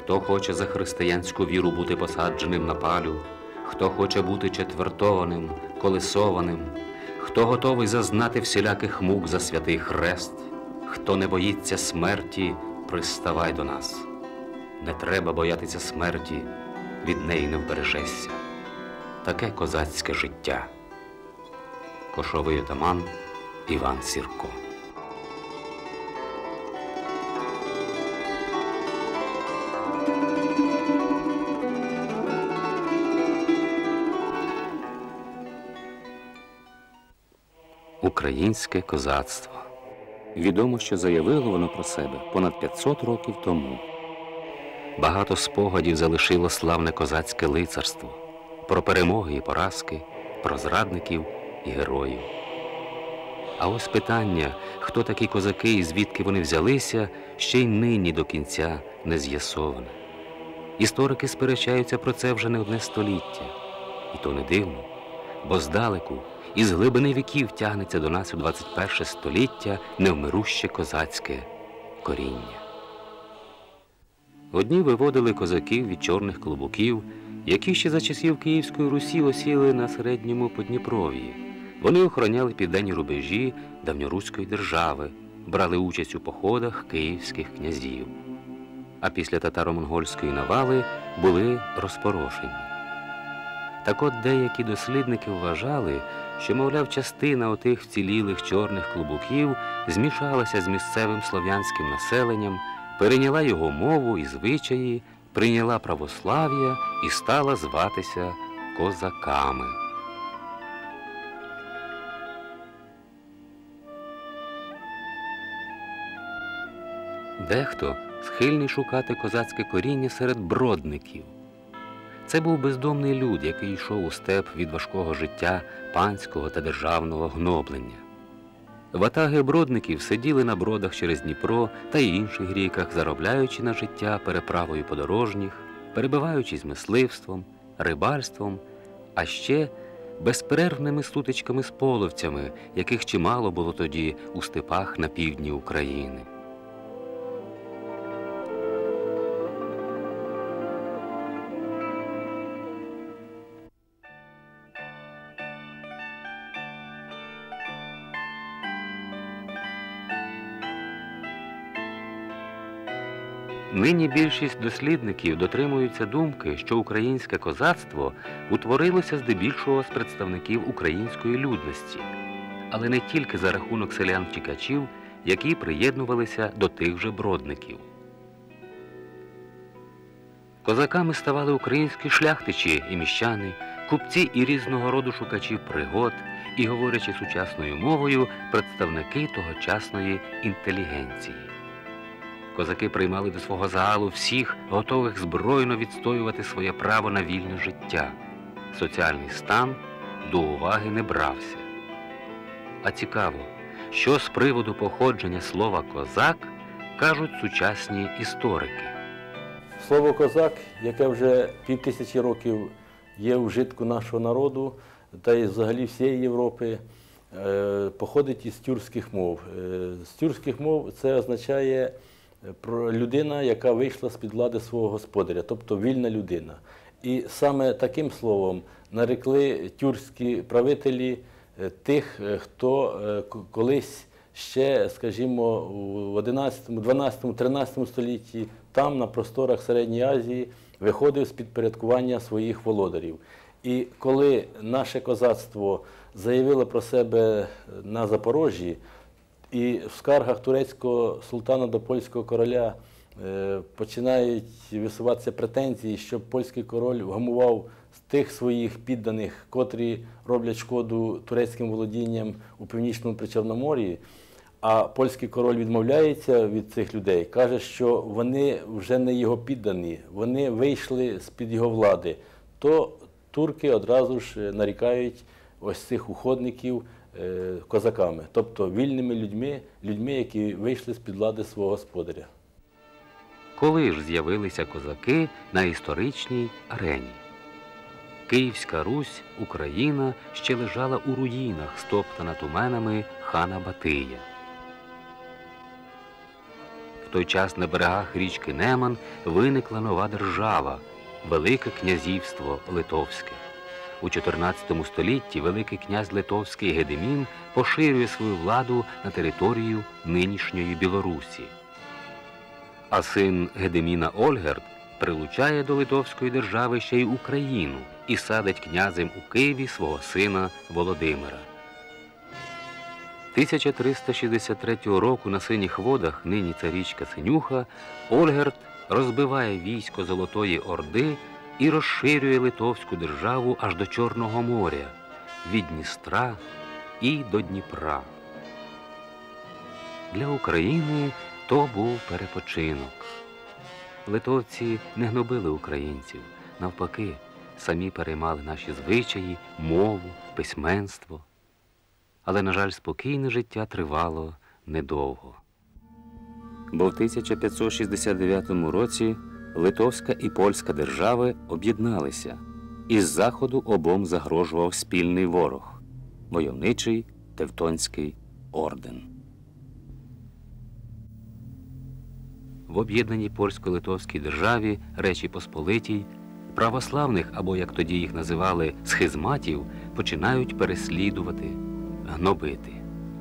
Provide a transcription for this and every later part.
Хто хоче за християнську віру бути посадженим на палю, хто хоче бути четвертованим, колесованим, хто готовий зазнати всіляких мук за святий хрест, хто не боїться смерті, приставай до нас. Не треба боятися смерті, від неї не вбережешся. Таке козацьке життя. Кошовий отаман Іван Сірко. Українське козацтво. Відомо, що заявило воно про себе понад 500 років тому. Багато спогадів залишило славне козацьке лицарство, про перемоги і поразки, про зрадників і героїв. А ось питання, хто такі козаки і звідки вони взялися, ще й нині до кінця не з'ясоване. Історики сперечаються про це вже не одне століття. І то не дивно, бо здалеку, із глибини віків тягнеться до нас у 21 століття невмируще козацьке коріння. Одні виводили козаків від чорних клобуків, які ще за часів Київської Русі осіли на середньому Подніпров'ї. Вони охороняли південні рубежі давньоруської держави, брали участь у походах київських князів. А після татаро-монгольської навали були розпорошені. Так от деякі дослідники вважали, що, мовляв, частина отих вцілілих чорних клобуків змішалася з місцевим слов'янським населенням, перейняла його мову і звичаї, прийняла православ'я і стала зватися козаками. Дехто схильний шукати козацьке коріння серед бродників. Це був бездомний люд, який йшов у степ від важкого життя панського та державного гноблення. Ватаги бродників сиділи на бродах через Дніпро та й інших ріках, заробляючи на життя переправою подорожніх, перебиваючись мисливством, рибальством, а ще безперервними сутичками з половцями, яких чимало було тоді у степах на півдні України. Нині більшість дослідників дотримуються думки, що українське козацтво утворилося здебільшого з представників української людності, але не тільки за рахунок селян-втікачів, які приєднувалися до тих же бродників. Козаками ставали українські шляхтичі і міщани, купці і різного роду шукачі пригод, і, говорячи сучасною мовою, представники тогочасної інтелігенції. Козаки приймали до свого загалу всіх, готових збройно відстоювати своє право на вільне життя. Соціальний стан до уваги не брався. А цікаво, що з приводу походження слова «козак» кажуть сучасні історики. Слово «козак», яке вже 5000 років є в вжитку нашого народу, та й взагалі всієї Європи, походить із тюркських мов. З тюркських мов це означає людина, яка вийшла з-під влади свого господаря, тобто вільна людина. І саме таким словом нарекли тюркські правителі тих, хто колись ще, скажімо, у 11, 12, 13 столітті там, на просторах Середньої Азії, виходив з підпорядкування своїх володарів. І коли наше козацтво заявило про себе на Запорожжі, і в скаргах турецького султана до польського короля починають висуватися претензії, щоб польський король вгамував з тих своїх підданих, котрі роблять шкоду турецьким володінням у Північному Причорномор'ї, а польський король відмовляється від цих людей, каже, що вони вже не його піддані, вони вийшли з-під його влади, то турки одразу ж нарікають ось цих уходників козаками, тобто вільними людьми, які вийшли з-під влади свого господаря. Коли ж з'явилися козаки на історичній арені? Київська Русь, Україна ще лежала у руїнах, стоптана туменами хана Батия. В той час на берегах річки Неман виникла нова держава – Велике князівство Литовське. У 14 столітті Великий князь Литовський Гедемін поширює свою владу на територію нинішньої Білорусі. А син Гедеміна Ольгерд прилучає до Литовської держави ще й Україну і садить князем у Києві свого сина Володимира. 1363 року на Синіх водах, нині це річка Синюха, Ольгерд розбиває військо Золотої Орди і розширює Литовську державу аж до Чорного моря, від Дністра і до Дніпра. Для України то був перепочинок. Литовці не гнобили українців, навпаки, самі переймали наші звичаї, мову, письменство. Але, на жаль, спокійне життя тривало недовго. Бо в 1569 році Литовська і Польська держави об'єдналися. Із заходу обом загрожував спільний ворог – войовничий Тевтонський орден. В об'єднаній польсько-литовській державі Речі Посполитій православних, або, як тоді їх називали, схизматів, починають переслідувати, гнобити.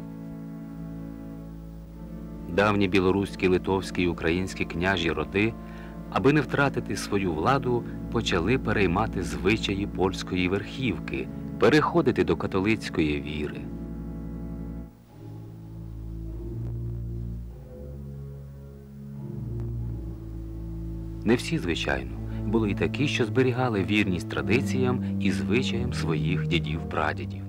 Давні білоруські, литовські і українські княжі роди, аби не втратити свою владу, почали переймати звичаї польської верхівки, переходити до католицької віри. Не всі, звичайно, були й такі, що зберігали вірність традиціям і звичаям своїх дідів-прадідів.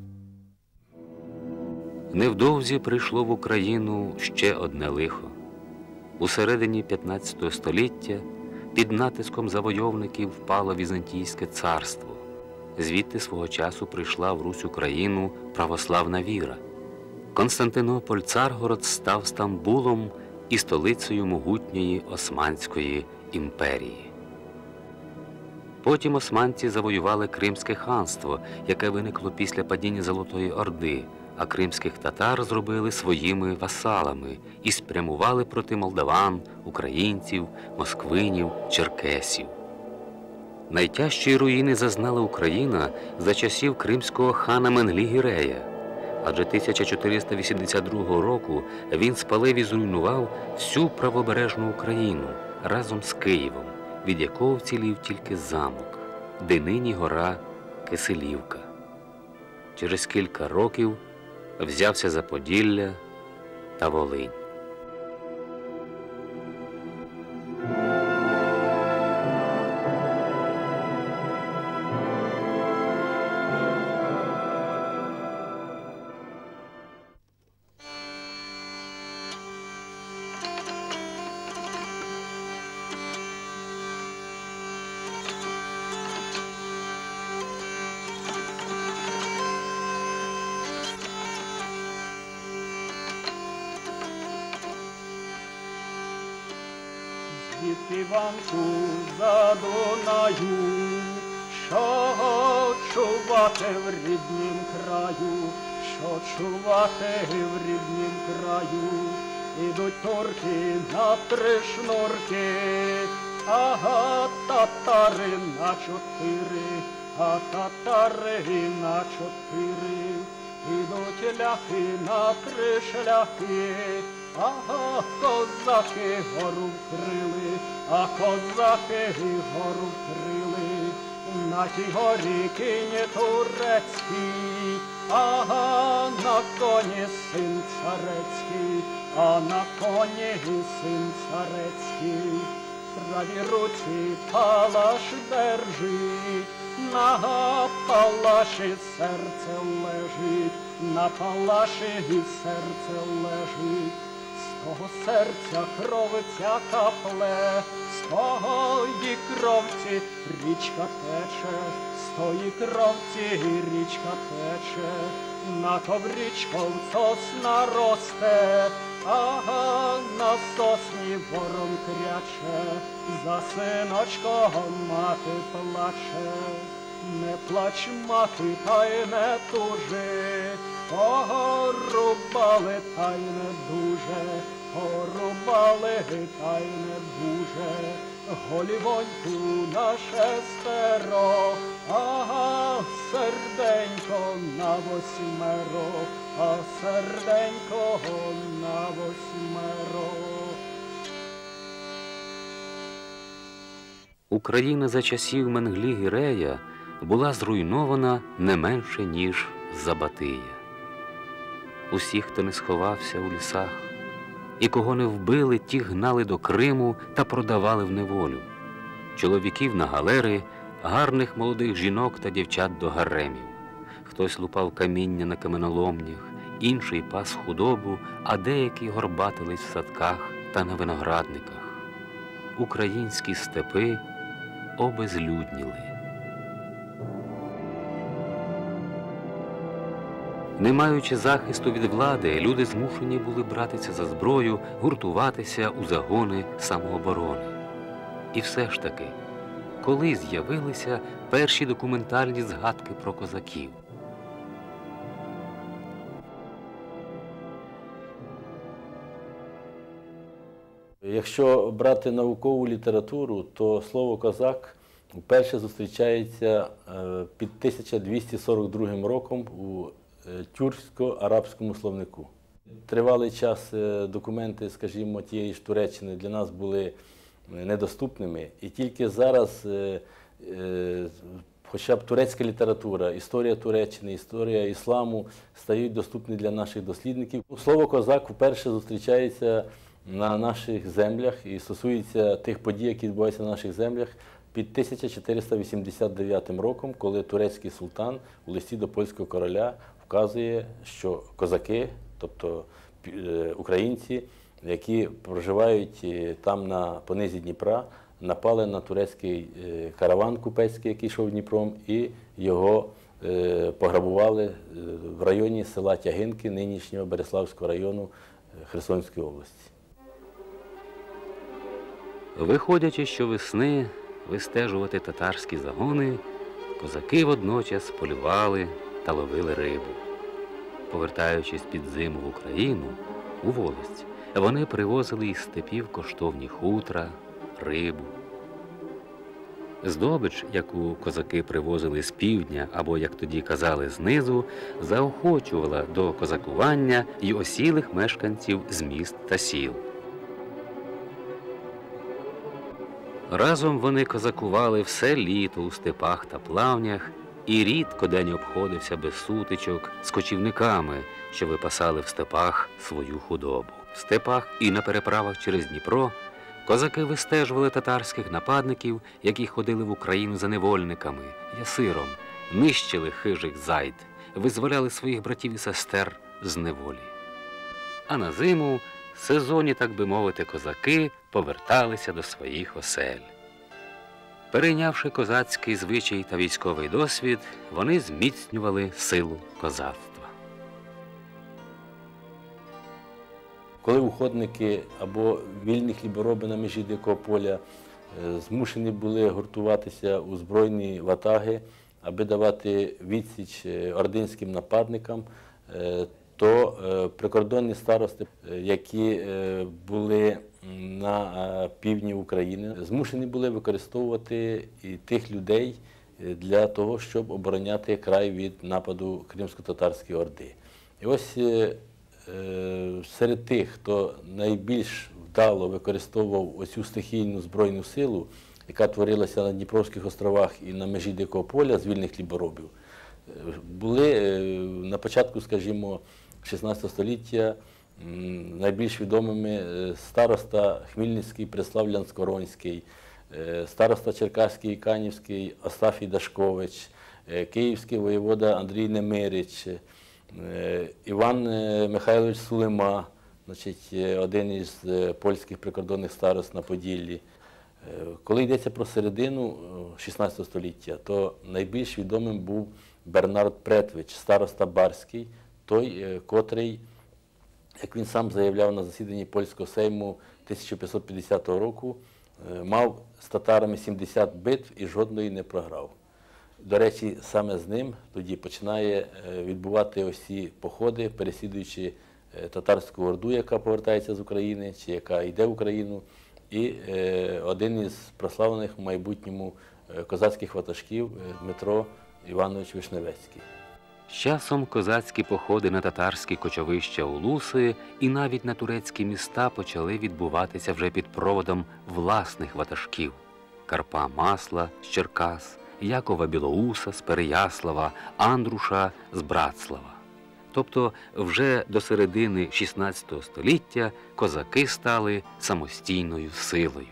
Невдовзі прийшло в Україну ще одне лихо. У середині 15 століття під натиском завойовників впало Візантійське царство. Звідти свого часу прийшла в Русь Україну православна віра. Константинополь-Царгород став Стамбулом і столицею могутньої Османської імперії. Потім османці завоювали Кримське ханство, яке виникло після падіння Золотої Орди, а кримських татар зробили своїми васалами і спрямували проти молдаван, українців, москвинів, черкесів. Найтяжчої руїни зазнала Україна за часів кримського хана Менглі-Гірея, адже 1482 року він спалив і зруйнував всю правобережну Україну разом з Києвом, від якого вцілів тільки замок, де нині гора Киселівка. Через кілька років взявся за Поділля та Волинь. Від Іванку за Дунаю, що чувати в ріднім краю, що чувати в ріднім краю. Ідуть турки на три шнурки, ага, татари на чотири, а татари на чотири. Ідуть ляхи на три шляхи, ага, козаки гору вкрили, а козаки гору вкрили. На тій горі кінь турецький, ага, на коні син царецький, а на коні син царецький. В правій руці палаш держить, на палаші серце лежить, на палаші серце лежить. З того серця кровиця капле, з тої кровці річка тече, з тої кровці річка тече. На то в річку сосна росте, ага, на сосні ворон кряче, за синочком мати плаче. Не плач, мати, та й не тужи, кого рубали, та й не дуже, порубали та й не дуже, голівоньку на шестеро, ага, серденько на восьмеро, а серденько на восьмеро. Україна за часів Менглі-Гірея була зруйнована не менше, ніж Забатия. Усіх, хто не сховався у лісах, і кого не вбили, ті гнали до Криму та продавали в неволю. Чоловіків на галери, гарних молодих жінок та дівчат до гаремів. Хтось лупав каміння на каменоломнях, інший пас худобу, а деякі горбатились в садках та на виноградниках. Українські степи обезлюдніли. Не маючи захисту від влади, люди змушені були братися за зброю, гуртуватися у загони самооборони. І все ж таки, коли з'явилися перші документальні згадки про козаків? Якщо брати наукову літературу, то слово «козак» вперше зустрічається під 1242 роком у тюрксько-арабському словнику. Тривалий час документи, скажімо, тієї ж Туреччини для нас були недоступними. І тільки зараз хоча б турецька література, історія Туреччини, історія ісламу стають доступні для наших дослідників. Слово «козак» вперше зустрічається на наших землях і стосується тих подій, які відбуваються на наших землях під 1489 роком, коли турецький султан у листі до польського короля вказує, що козаки, тобто українці, які проживають там на понизі Дніпра, напали на турецький караван купецький, який йшов Дніпром, і його пограбували в районі села Тягинки, нинішнього Береславського району Херсонської області. Виходячи щовесни вистежувати татарські загони, козаки водночас полювали та ловили рибу. Повертаючись під зиму в Україну, у волость, вони привозили із степів коштовні хутра, рибу. Здобич, яку козаки привозили з півдня, або, як тоді казали, знизу, заохочувала до козакування й осілих мешканців з міст та сіл. Разом вони козакували все літо у степах та плавнях, і рідко день обходився без сутичок з кочівниками, що випасали в степах свою худобу. В степах і на переправах через Дніпро козаки вистежували татарських нападників, які ходили в Україну за невольниками, ясиром, нищили хижих зайд, визволяли своїх братів і сестер з неволі. А на зиму сезонні, так би мовити, козаки поверталися до своїх осель. Перейнявши козацький звичай та військовий досвід, вони зміцнювали силу козацтва. Коли уходники або вільні хлібороби на межі Дикого поля змушені були гуртуватися у збройні ватаги, аби давати відсіч ординським нападникам, то прикордонні старости, які були на півдні України, змушені були використовувати і тих людей для того, щоб обороняти край від нападу Кримсько-татарської орди. І ось серед тих, хто найбільш вдало використовував оцю стихійну збройну силу, яка творилася на Дніпровських островах і на межі Дикого поля з вільних хліборобів, були на початку, скажімо, 16 століття найбільш відомими староста Хмільницький, Преславлян-Скоронський, староста Черкаський і Канівський Остафій Дашкович, київський воєвода Андрій Немирич, Іван Михайлович Сулима, значить, один із польських прикордонних старост на Поділлі. Коли йдеться про середину 16 століття, то найбільш відомим був Бернард Претвич, староста Барський, той, котрий, як він сам заявляв на засіданні Польського Сейму 1550 року, мав з татарами 70 битв і жодної не програв. До речі, саме з ним тоді починає відбувати ось ці походи, переслідуючи татарську орду, яка повертається з України, чи яка йде в Україну, і один із прославлених в майбутньому козацьких ватажків Дмитро Іванович Вишневецький. З часом козацькі походи на татарські кочовища Улуси і навіть на турецькі міста почали відбуватися вже під проводом власних ватажків – Карпа Масла з Черкас, Якова Білоуса з Переяслава, Андруша з Братслава. Тобто вже до середини XVI століття козаки стали самостійною силою.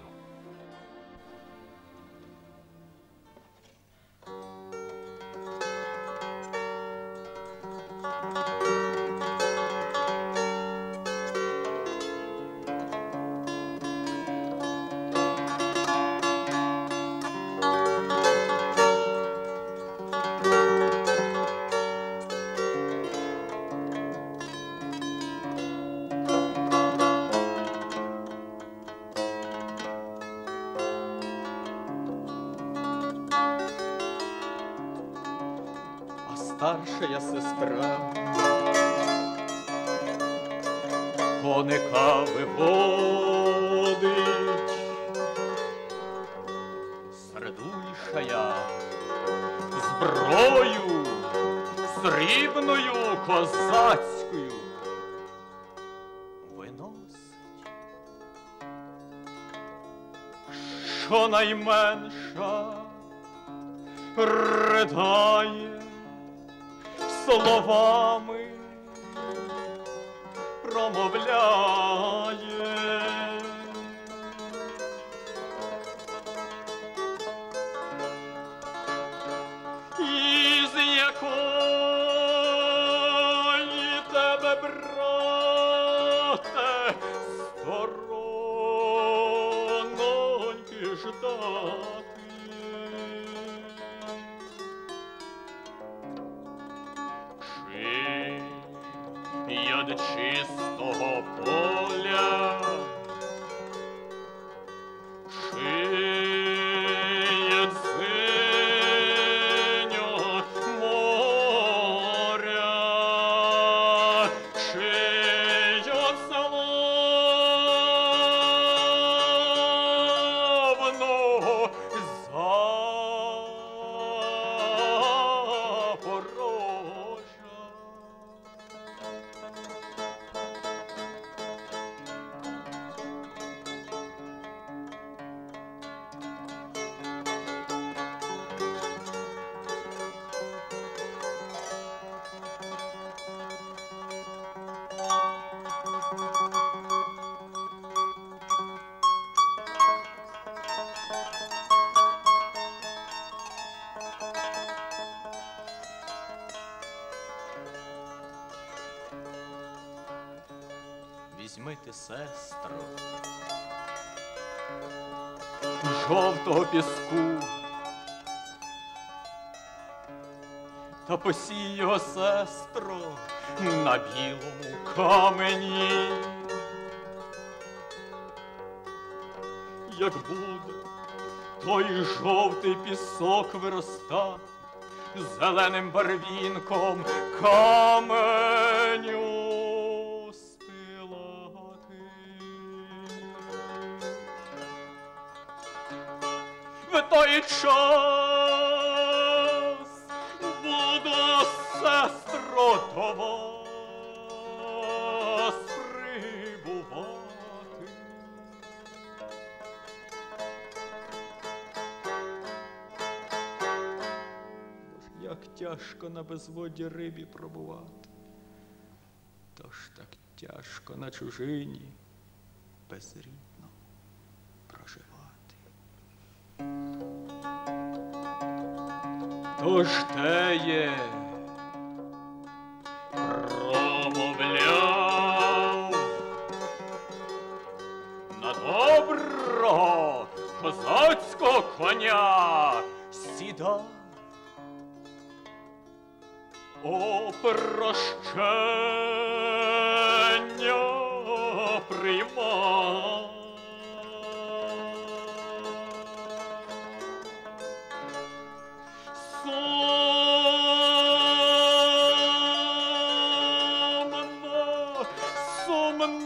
Старшая сестра коника виводить, сердульшая зброю срібною козацькою виносить, щонайменша ридає словами, промовляє. Із якої тебе, брате, сторононьки ждати? Від чистого поля, чи від синього моря, чи від славного Запорожжя. Візьми ти, сестро, жовтого піску та посій його, сестро, на білому камені. Як буде той жовтий пісок виростати зеленим барвінком каменю в той час буду, сестро, до вас прибувати. Бо ж як тяжко на безводді рибі пробувати, тож так тяжко на чужині безрідно проживати. Тож теє промовляв на доброго козацького коня сіда, о прощення приймав.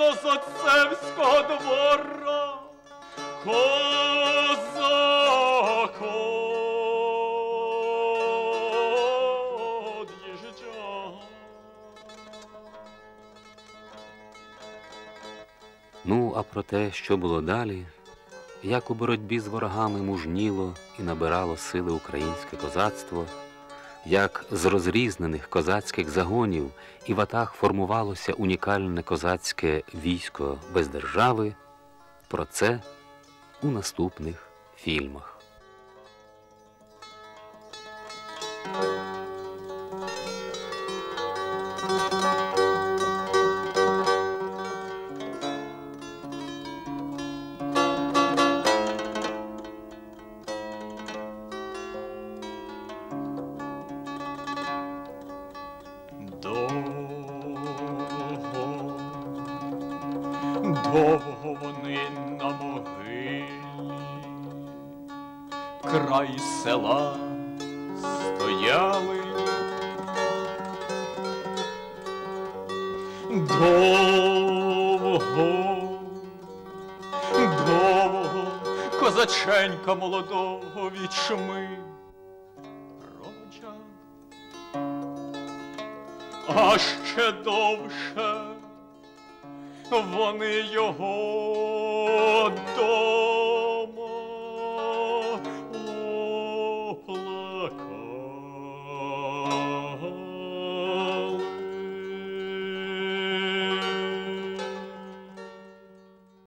з отцевського двора козак од'їжджав. Ну, а про те, що було далі, як у боротьбі з ворогами мужніло і набирало сили українське козацтво, як з розрізнених козацьких загонів і ватаг формувалося унікальне козацьке військо без держави, про це у наступних фільмах. Довго вони на могилі край села стояли. Довго козаченька молодого вічми проводжав, а ще довше вони його до